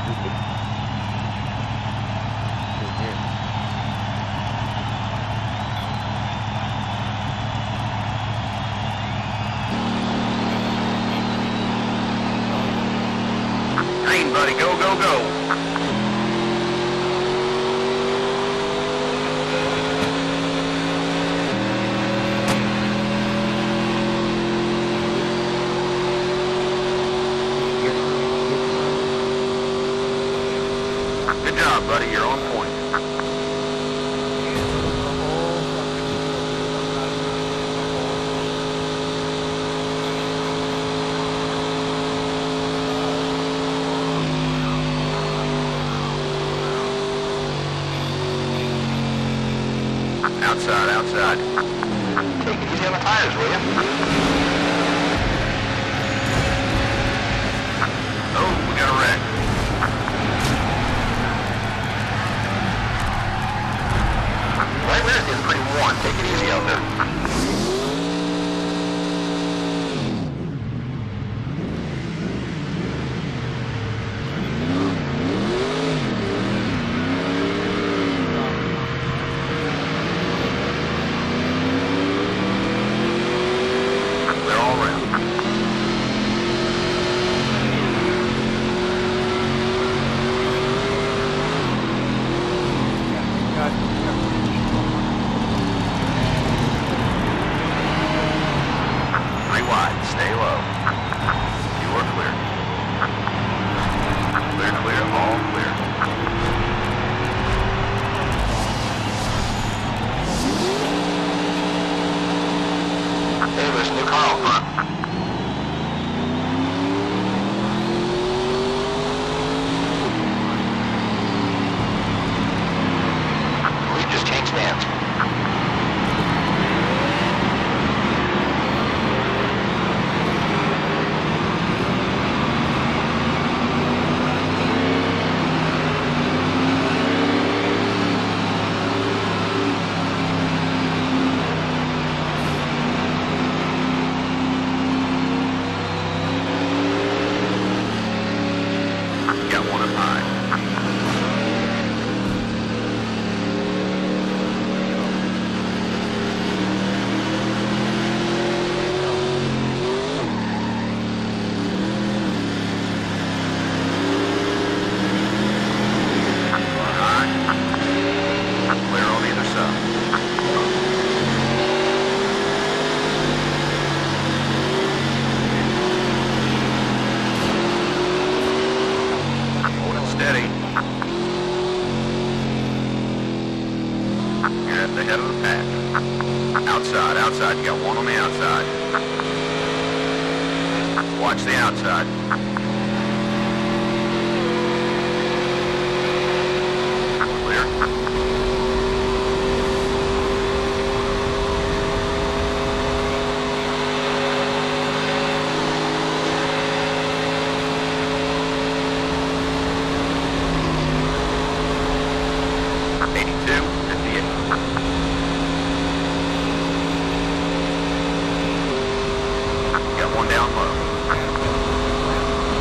Green, buddy, go, go, go. Good job, buddy, you're on point. Outside, outside. Take it easy on the tires, will you? Oh, we got a wreck. Right rear is getting pretty warm. Take it easy out there. Stay low. You are clear. Clear, clear, all clear. Hey, there's a new car out front. We just changed hands. Got one up high. Clear on either side. Steady. You're at the head of the pack. Outside, outside. You got one on the outside. Watch the outside. Clear. Got one down low.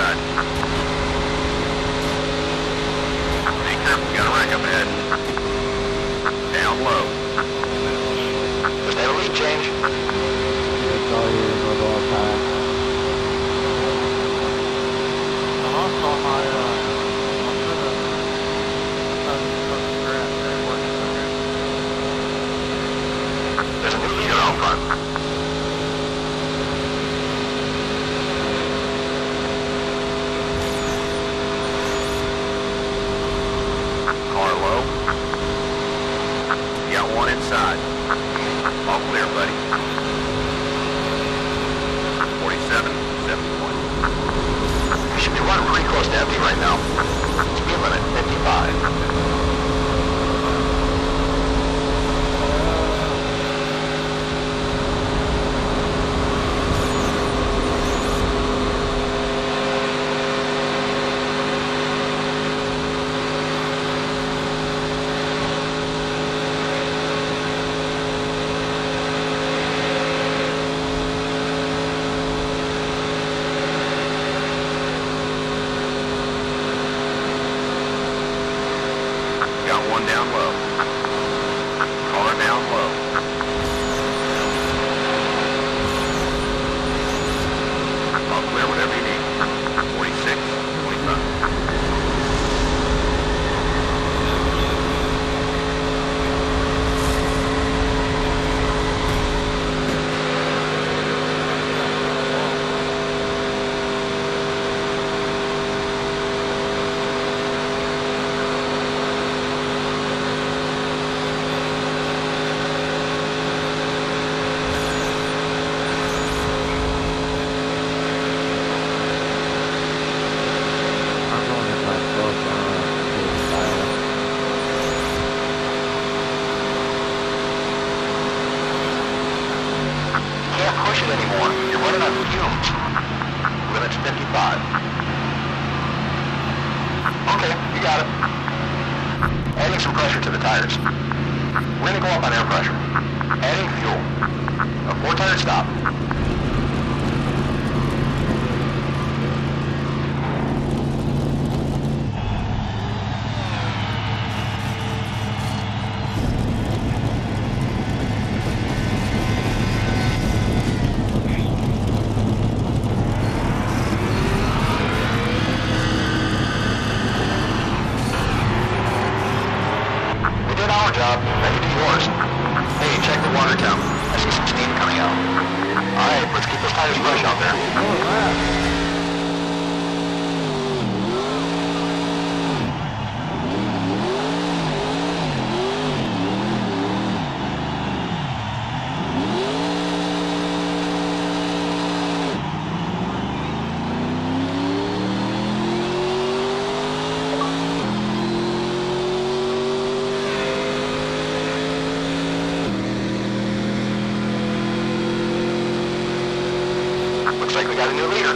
outside. Seeker, got a wreck up ahead. Down low. Just had a lead change. It's all here, no dog time. I lost all my, There's a new leader out front. Car low. You got one inside. All clear, buddy. 47, 71. We should be running pretty close to empty right now. Speed limit, 55. Got one down low. Car down low. I'll clear whatever you need. 46, 25. I'm going to my close Can't push it anymore. You're running on fumes. Limit's 55. Okay, you got it. Adding some pressure to the tires. We're gonna go up on air pressure. Adding fuel. A 4-tire stop. We did our job. Now you do yours. Hey, check the water temp. I see some steam coming out. Alright, let's keep those tires fresh out there. Oh, wow. Looks like we got a new leader.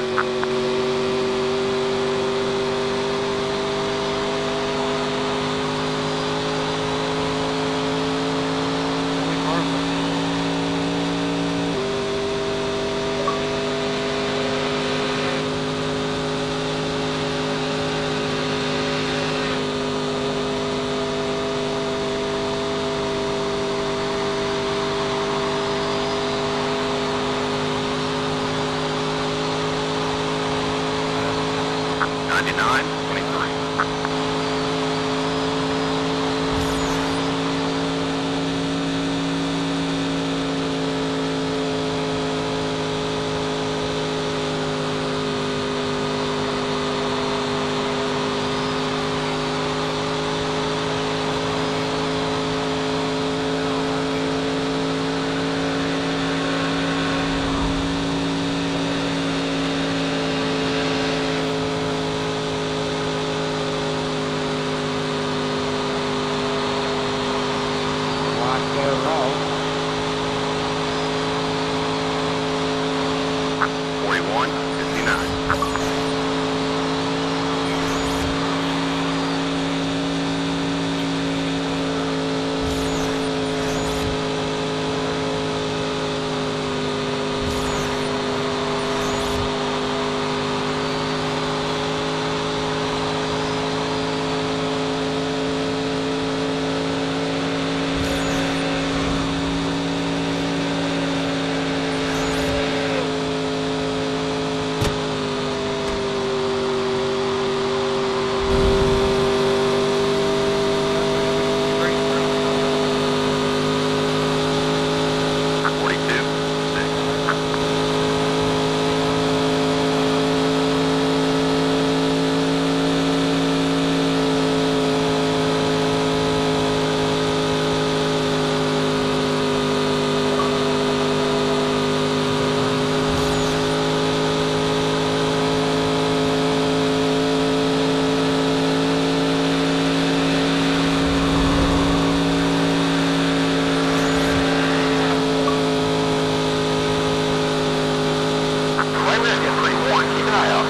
eye out.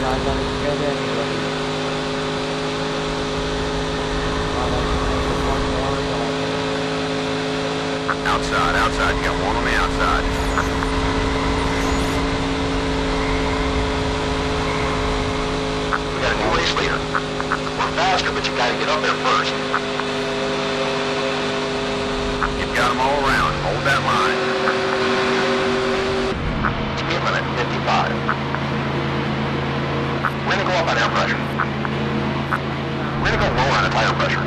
I gotta get anybody. Oh, that's the one more Outside, outside. You got one on the outside. We got a new race leader. We're faster, but you gotta get up there first. You've got them all around. Hold that line. Speed limit 55. We're gonna go up on air pressure. We're gonna go lower on the tire pressure.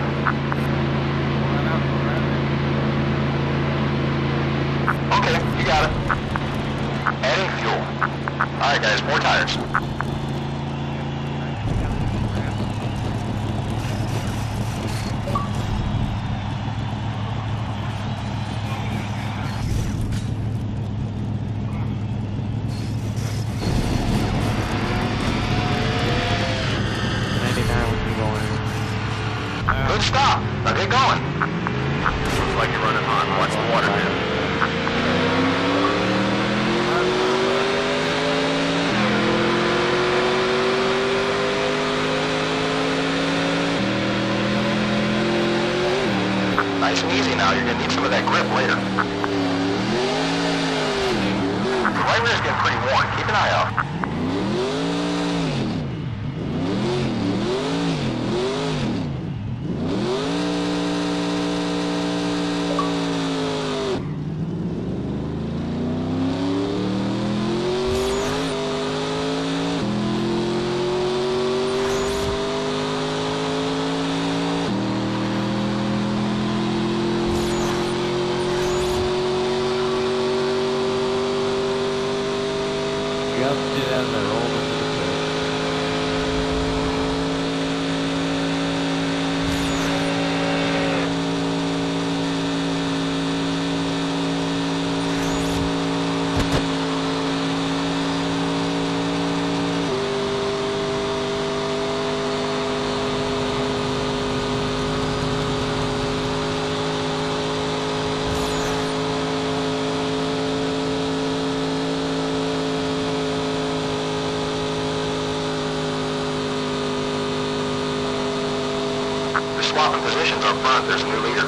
Okay, you got it. Adding fuel. Alright guys, more tires. Good stop. Now get going. Looks like you're running hot. Watch the water, man. Nice and easy now. You're going to need some of that grip later. The right rear's getting pretty warm. Keep an eye out. Yep, do that and then roll into the pit. Swapping positions up front. There's a new leader.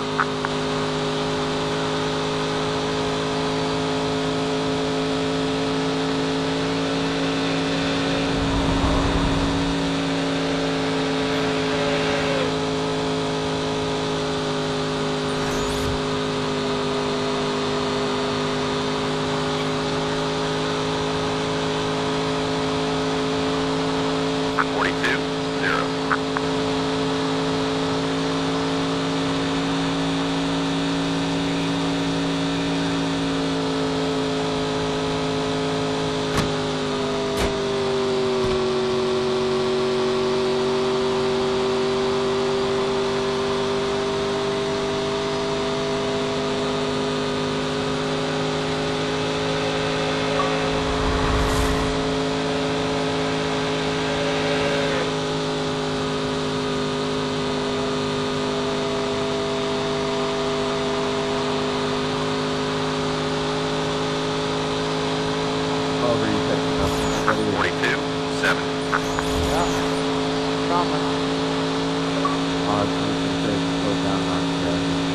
Over, you picking up. 42, 7. Yeah. Coming. Oh, it's going to slow down on the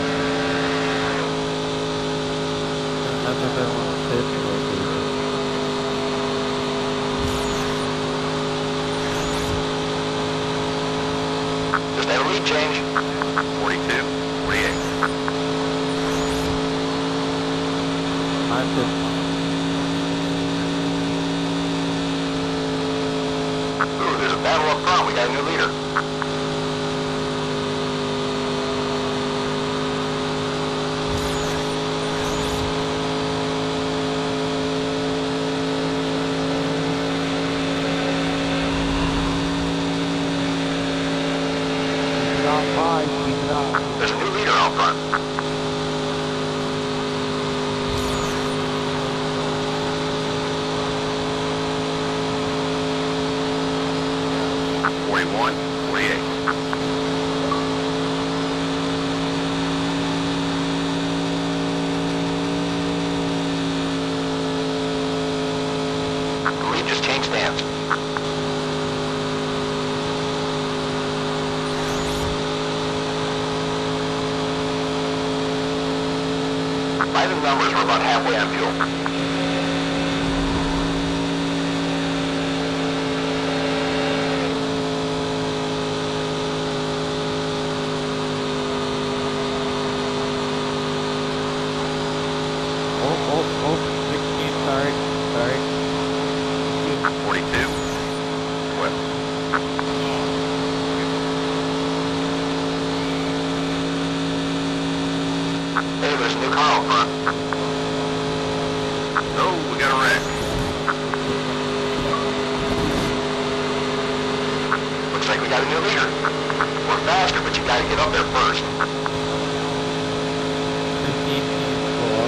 That's what they want to pitch for. change. 42, 48. I'm just Ooh, there's a battle up front. We got a new leader. keep it on. There's a new leader out front. 41, 48. The lead just changed stance. By the numbers, we're about halfway on fuel. Oh, 16, sorry. 42. Well, hey, there's a new car out front. Oh, we got a wreck. Looks like we got a new leader. We're faster, but you gotta get up there first. 15, go up.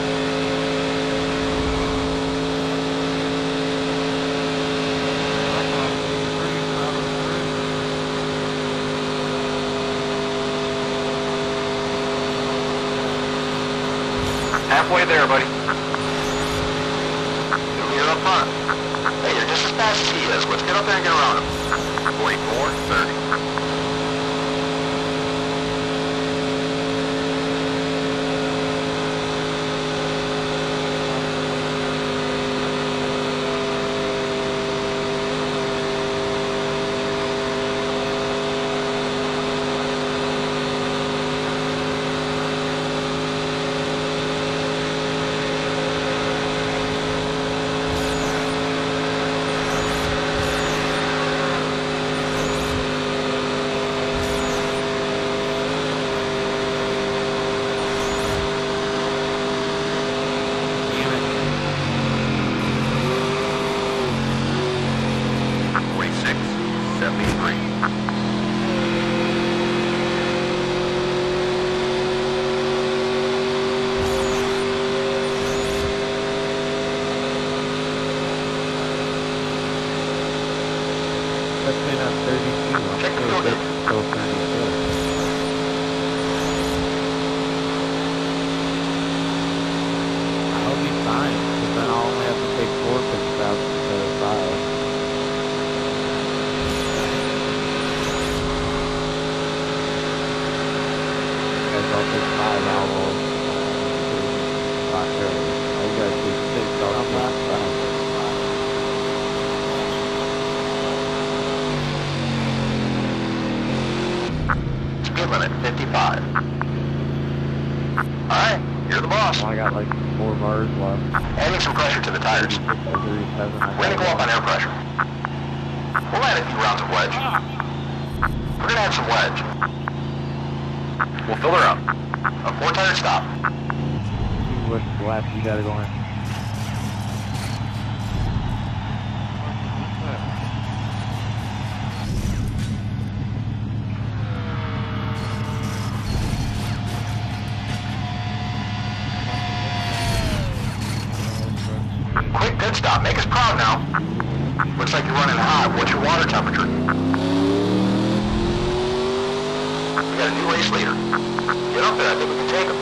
Halfway there, buddy. New leader up front. Hey, you're just as fast as he is. Let's get up there and get around him. 44, 30. That's been on 32. Check the So filter. that's still 36. I'll be fine, because then I'll only have to take 4 pit stops instead of 5. Guys, I'll take 5 hours. Not really. I gotta take 6. I'll come back 5. Speed limit, 55. Alright, you're the boss. I got like 4 bars left. Adding some pressure to the tires. 36 or 37. We're gonna go up on air pressure. We'll add a few rounds of wedge. We're gonna add some wedge. We'll fill her up. A 4-tire stop. Which lap you gotta go in? Quick pit stop. Make us proud now. Looks like you're running hot. What's your water temperature? We got a new race leader. Get up there. I think we can take him.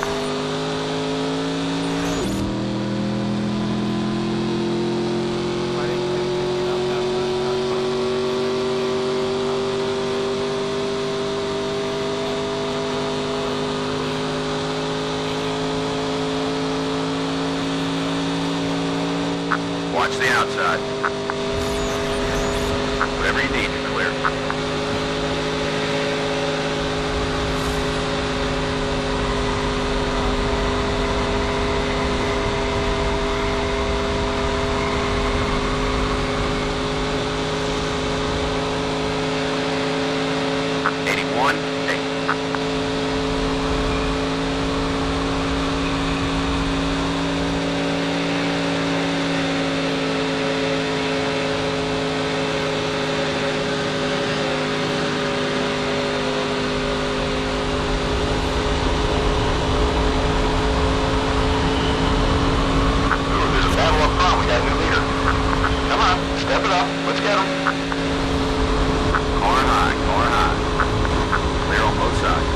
Watch the outside. Whatever you need, you're clear. Step it up. Let's get them. Car high, car high. Clear on both sides.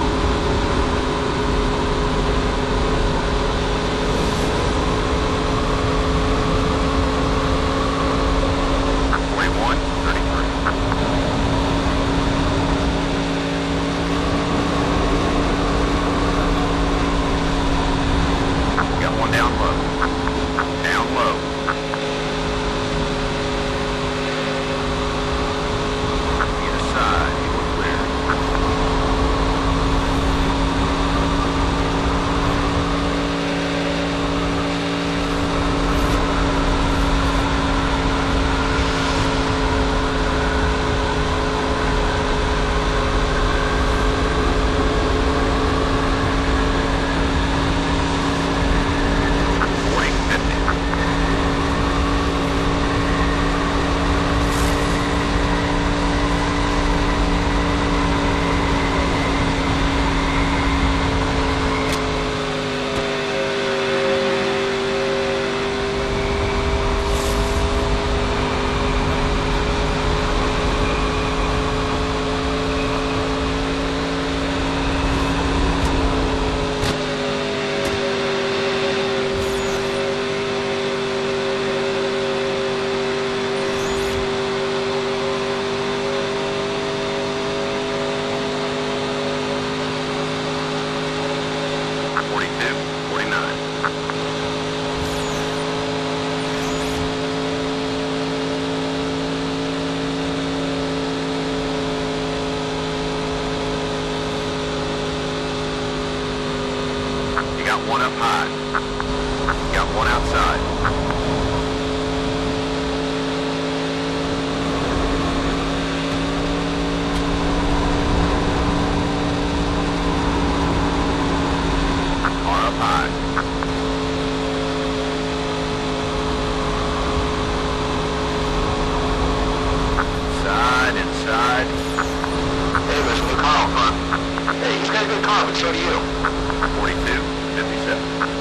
One up high. Got one outside. Car up high. Inside. Hey, there's a new car up front. Hey, he's got a good car, but so do you. 42. 57.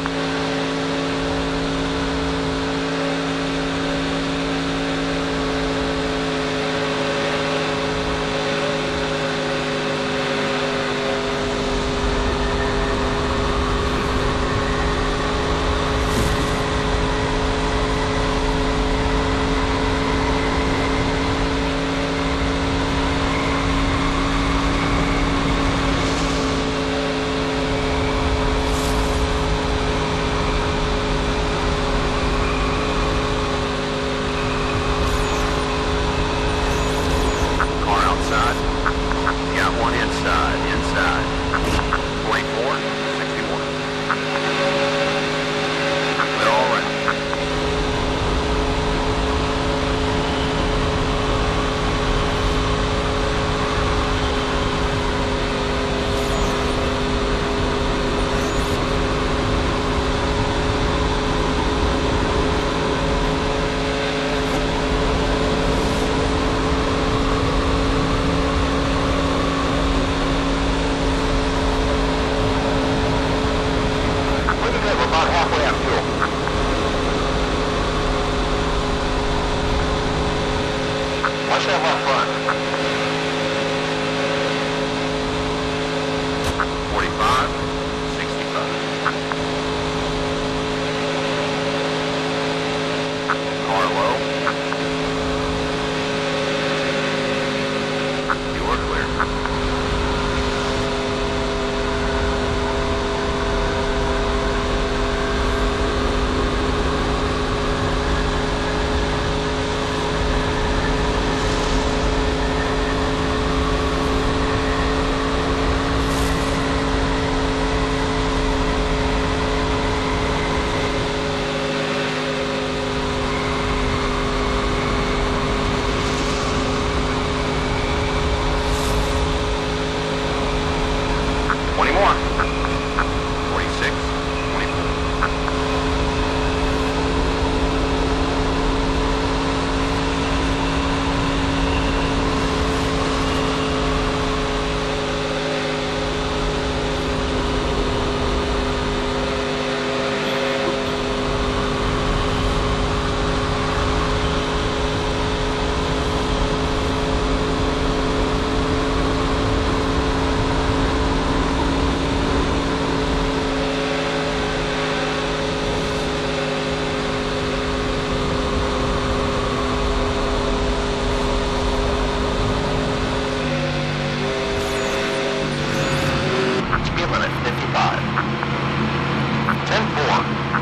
10-4.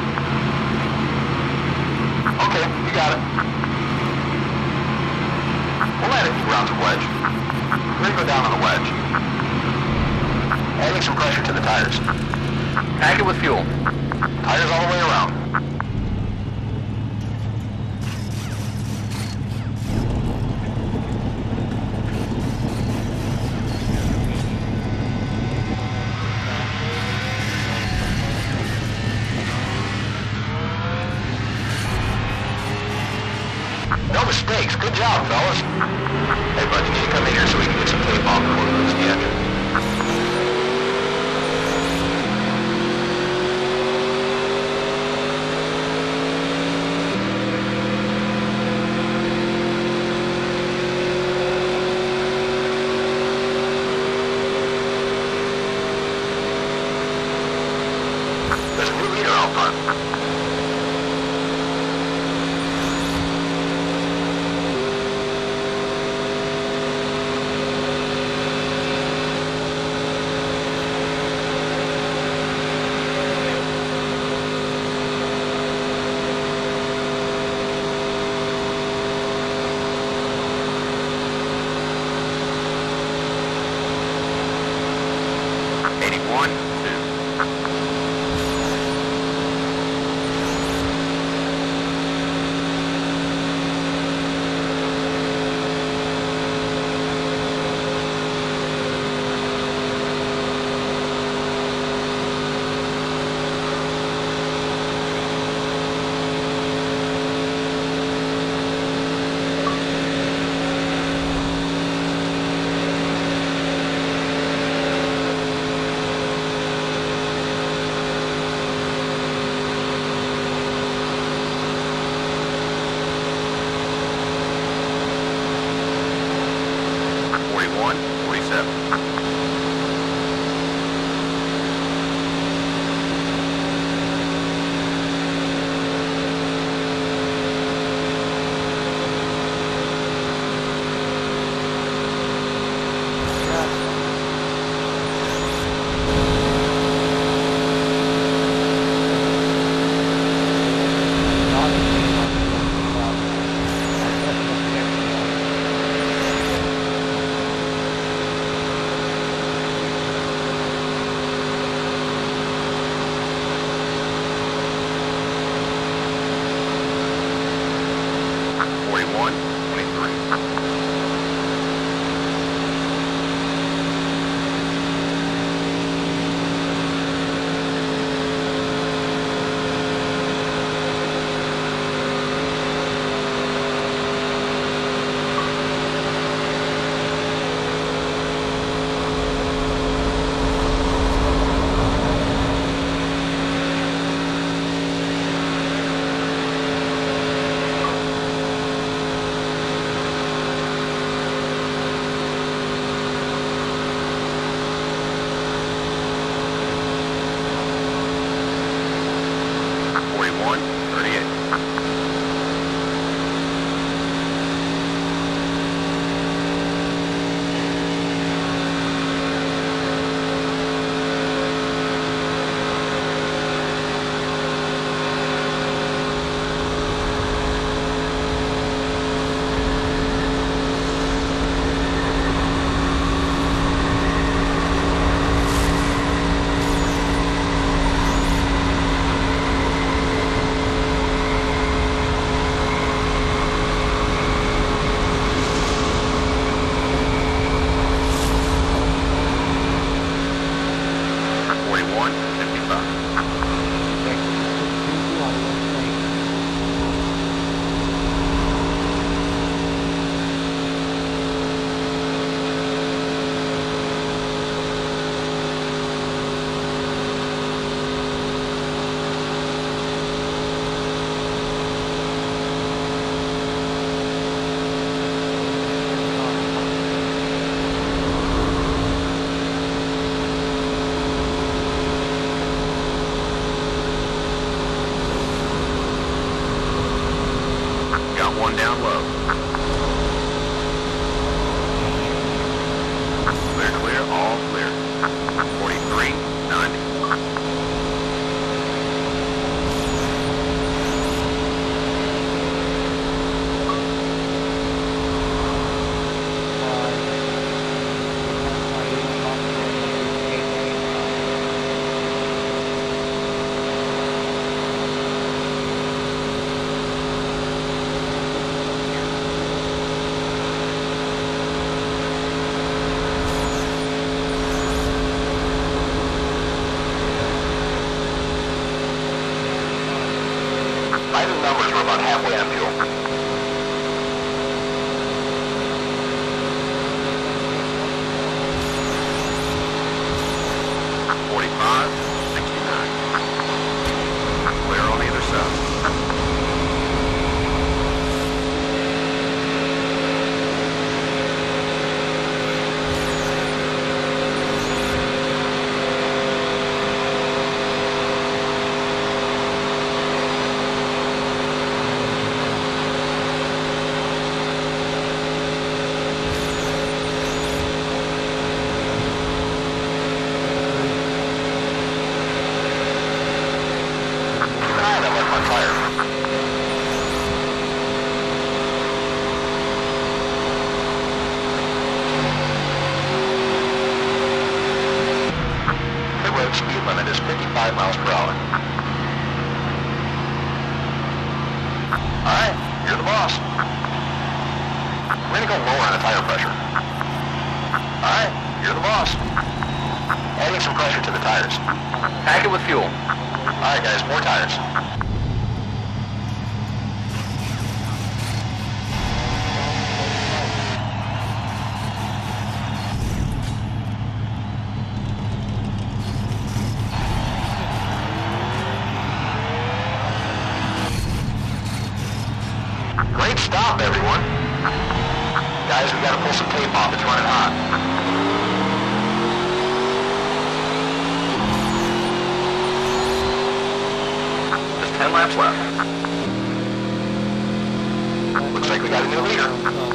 Okay, you got it. We'll add a few rounds of wedge. We're gonna go down on the wedge. Adding some pressure to the tires. Pack it with fuel. Tires all the way around. No mistakes. Good job, fellas. Hey, bud, you need to come in here so we can get some tape off before we lose the engine. There's a new leader out front. one down low. Clear, clear, all clear. 43, 90. By the numbers, we're about halfway on fuel. 45, 69. Clear on either side. Speed limit is 55 miles per hour. Alright, you're the boss. We're gonna go lower on the tire pressure. Alright, you're the boss. Adding some pressure to the tires. Pack it with fuel. Alright guys, more tires. Great stop, everyone. Guys, we gotta pull some tape off. It's running hot. Just 10 laps left. Looks like we got a new leader.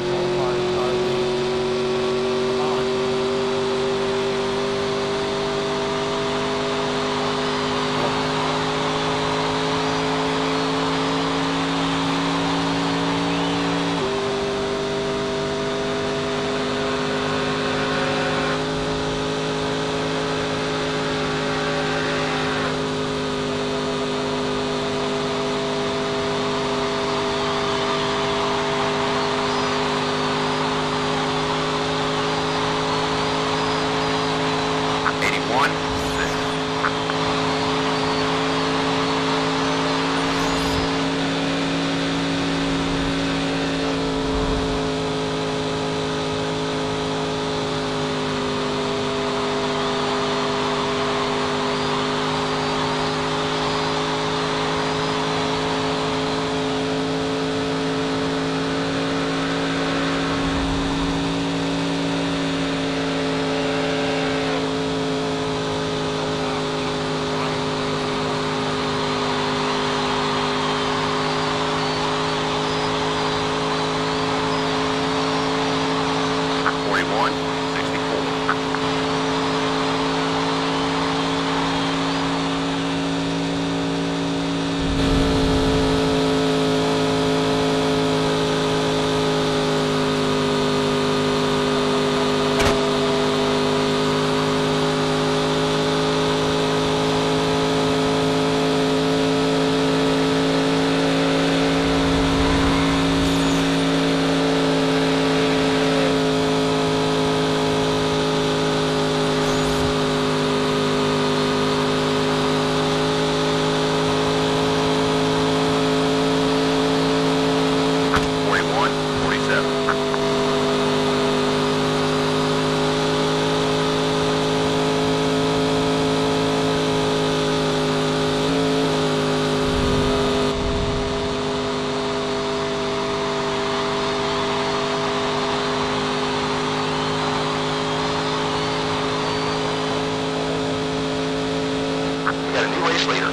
Later.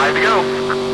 Ready to go.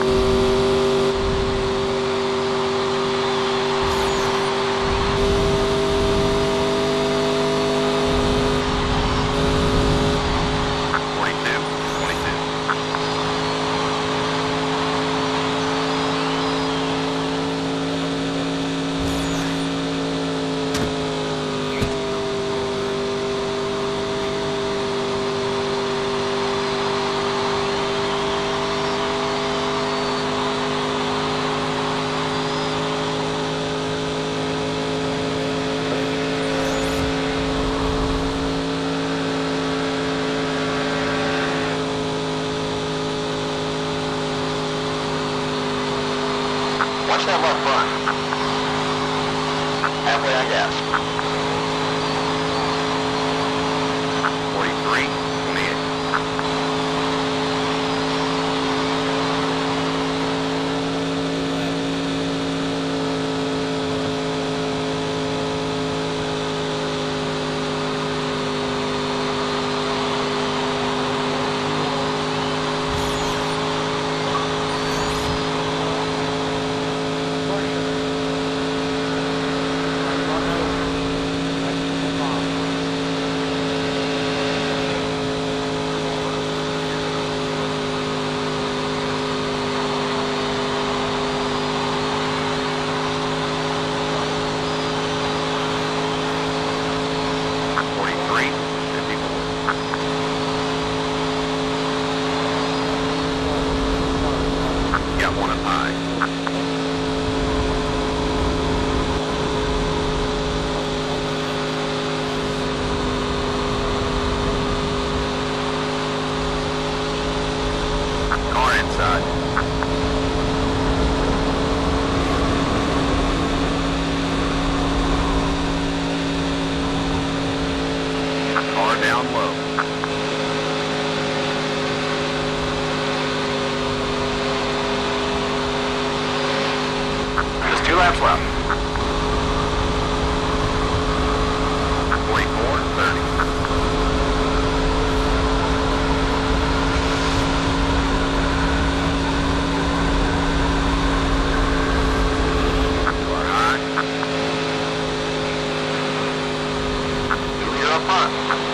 Watch that left front. Halfway on gas. 43, 28. Down low. Just 2 laps left. 44, 30. You are high. You're up front.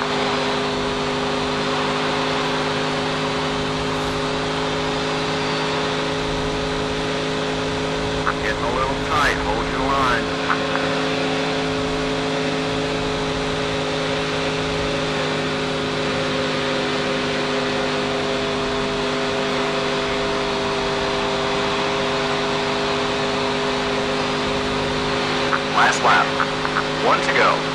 Getting a little tight, hold your line. Last lap. 1 to go.